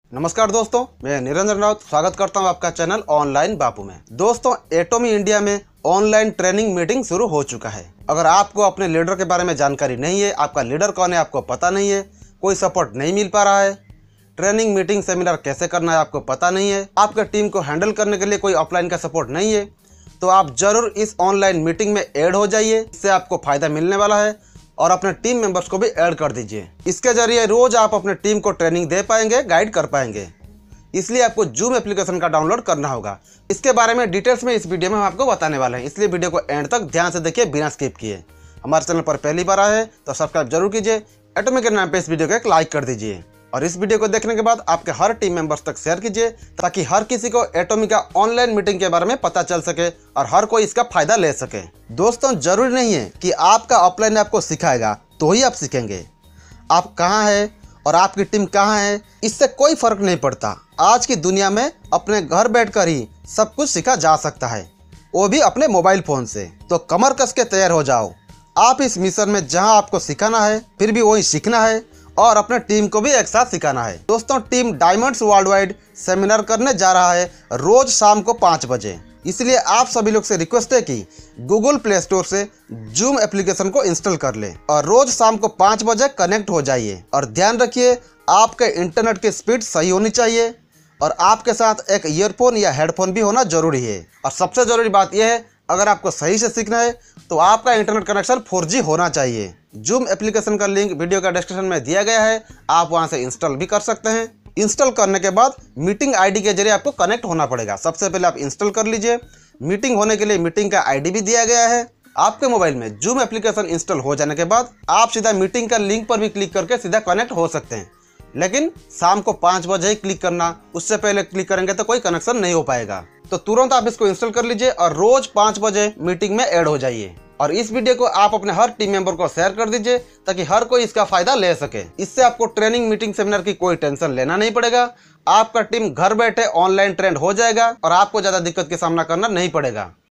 नमस्कार दोस्तों, मैं निरंजन राउत स्वागत करता हूं आपका चैनल ऑनलाइन बापू में। दोस्तों, एटोमी इंडिया में ऑनलाइन ट्रेनिंग मीटिंग शुरू हो चुका है। अगर आपको अपने लीडर के बारे में जानकारी नहीं है, आपका लीडर कौन है आपको पता नहीं है, कोई सपोर्ट नहीं मिल पा रहा है, ट्रेनिंग मीटिंग सेमिनार कैसे करना है आपको पता नहीं है, आपका टीम को हैंडल करने के लिए कोई ऑफलाइन का सपोर्ट नहीं है, तो आप जरूर इस ऑनलाइन मीटिंग में ऐड हो जाइए। इससे आपको फायदा मिलने वाला है और अपने टीम मेंबर्स को भी ऐड कर दीजिए। इसके जरिए रोज आप अपने टीम को ट्रेनिंग दे पाएंगे, गाइड कर पाएंगे। इसलिए आपको जूम एप्लीकेशन का डाउनलोड करना होगा। इसके बारे में डिटेल्स में इस वीडियो में हम आपको बताने वाले हैं, इसलिए वीडियो को एंड तक ध्यान से देखिए बिना स्किप किए। हमारे चैनल पर पहली बार आए हैं तो सब्सक्राइब जरूर कीजिए। एटोमी के नाम पे इस वीडियो को एक लाइक कर दीजिए और इस वीडियो को देखने के बाद आपके हर टीम मेंबर्स तक शेयर कीजिए, ताकि हर किसी को एटोमी का ऑनलाइन मीटिंग के बारे में पता चल सके और हर कोई इसका फायदा ले सके। दोस्तों, जरूरी नहीं है कि आपका ऑफलाइन आपको सिखाएगा तो ही आप सीखेंगे। आप कहाँ हैं और आपकी टीम कहाँ है, इससे कोई फर्क नहीं पड़ता। आज की दुनिया में अपने घर बैठकर ही सब कुछ सीखा जा सकता है, वो भी अपने मोबाइल फोन से। तो कमर कस के तैयार हो जाओ। आप इस मिशन में जहां आपको सिखाना है फिर भी वही सीखना है और अपने टीम को भी एक साथ सिखाना है। दोस्तों, team diamonds world wide seminar करने जा रहा है रोज शाम को 5 बजे। इसलिए आप सभी लोग से रिक्वेस्ट है कि गूगल प्ले स्टोर से जूम एप्लीकेशन को इंस्टॉल कर ले और रोज शाम को 5 बजे कनेक्ट हो जाइए। और ध्यान रखिए, आपके इंटरनेट की स्पीड सही होनी चाहिए और आपके साथ एक ईयरफोन या हेडफोन भी होना जरूरी है। और सबसे जरूरी बात यह है, अगर आपको सही से सीखना है तो आपका इंटरनेट कनेक्शन 4G होना चाहिए। जूम एप्लीकेशन का लिंक वीडियो का डिस्क्रिप्शन में दिया गया है, आप वहां से इंस्टॉल भी कर सकते हैं। इंस्टॉल करने के बाद मीटिंग आईडी के जरिए आपको कनेक्ट होना पड़ेगा। सबसे पहले आप इंस्टॉल कर लीजिए। मीटिंग होने के लिए मीटिंग का आईडी भी दिया गया है। आपके मोबाइल में जूम एप्लीकेशन इंस्टॉल हो जाने के बाद आप सीधा मीटिंग का लिंक पर भी क्लिक करके सीधा कनेक्ट हो सकते हैं, लेकिन शाम को 5 बजे ही क्लिक करना, उससे पहले क्लिक करेंगे तो कोई कनेक्शन नहीं हो पाएगा। तो तुरंत आप इसको इंस्टॉल कर लीजिए और रोज 5 बजे मीटिंग में ऐड हो जाइए। और इस वीडियो को आप अपने हर टीम मेंबर को शेयर कर दीजिए, ताकि हर कोई इसका फायदा ले सके। इससे आपको ट्रेनिंग मीटिंग सेमिनार की कोई टेंशन लेना नहीं पड़ेगा। आपका टीम घर बैठे ऑनलाइन ट्रेंड हो जाएगा और आपको ज्यादा दिक्कत का सामना करना नहीं पड़ेगा।